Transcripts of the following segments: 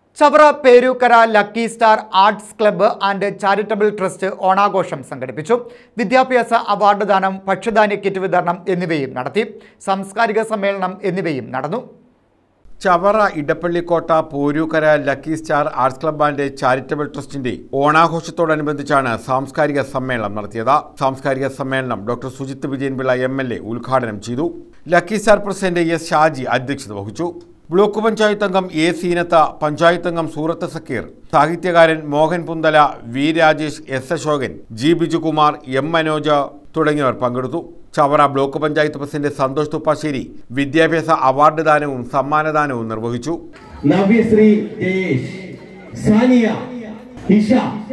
Chavara Perookkara lucky star arts club and charitable trust ഓണാഘോഷം സംഘടിപ്പിച്ചു. വിദ്യാഭ്യാസ അവാർഡ് ദാനം, ഭക്ഷ്യധാന്യ കിറ്റ് വിതരണം എന്നിവയും നടത്തി. സാംസ്കാരിക സമ്മേളനം എന്നിവയും നടന്നു. Chavara Edappallikotta Perookkara lucky star arts club and charitable ട്രസ്റ്റിന്റെ ഓണാഘോഷത്തോടനുബന്ധിച്ചാണ് സാംസ്കാരിക സമ്മേളനം നടത്തിയത്. സാംസ്കാരിക സമ്മേളനം ഡോക്ടർ സുജിത് വിജയൻപിള്ള MLA ഉദ്ഘാടനം ചെയ്തു. Lucky star president S. Shaji അധ്യക്ഷത വഹിച്ചു. ബ്ലോക്ക് പഞ്ചായത്ത് അംഗം A. സീനത്ത, പഞ്ചായത്ത് അംഗം സൂറത്ത് സക്കീർ, സാഹിത്യകാരൻ Mohan Punthala, V. Rajesh, S. Ashokan, G. Bijukumar, M. Manoj തുടങ്ങിയവർ പങ്കെടുത്തു. ചവറ ബ്ലോക്ക് പഞ്ചായത്ത് പ്രസിഡന്റ് സന്തോഷ് തുപ്പാശ്ശേരി വിദ്യാഭ്യാസ അവാർഡ് ദാനവും സമ്മാനദാനവും നിർവഹിച്ചു. Navyasree Jayesh, Saniya, Isha,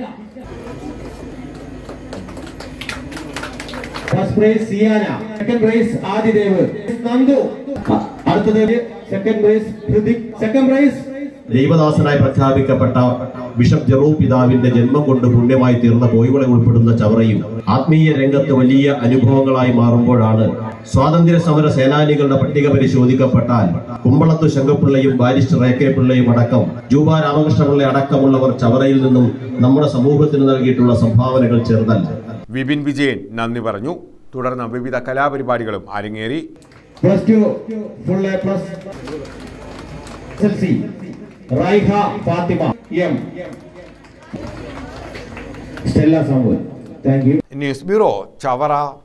first prize Siyana, second prize Adidev, Nandu, അടുത്തത് second prize Hrithik, second prize ദൈവദാസനായി പ്രഖ്യാപിക്കപ്പെട്ട ബിഷപ്പ് ജെറോം പിതാവിന്റെ ജന്മം കൊണ്ട് പുണ്യമായി തീർന്ന കോയികളെ ഉൾപ്പെടുന്ന ചവറയും ആത്മീയ രംഗത്ത് വലിയ അനുഭവങ്ങളായി മാറുമ്പോഴാണ് സ്വാതന്ത്ര്യ സമര സേനാനികളുടെ പട്ടിക പരിശോധിക്കപ്പെട്ടാൽ കുമ്പളത്തു ശങ്കപ്പിള്ളയും ബാരിസ്റ്റർ AK പിള്ളയും അടക്കം ജൂബ രാമകൃഷ്ണപിള്ള അടക്കമുള്ളവർ ചവറയിൽ നിന്നും നമ്മുടെ സമൂഹത്തിന് നൽകിയിട്ടുള്ള സംഭാവനകൾ ചെറുതല്ല. വിപിൻ വിജയൻ നന്ദി പറഞ്ഞു. തുടർന്ന് വിവിധ കലാപരിപാടികളും അരങ്ങേറി. Raiha Fathima M. Stella Samuel. Thank you. News bureau Chavara.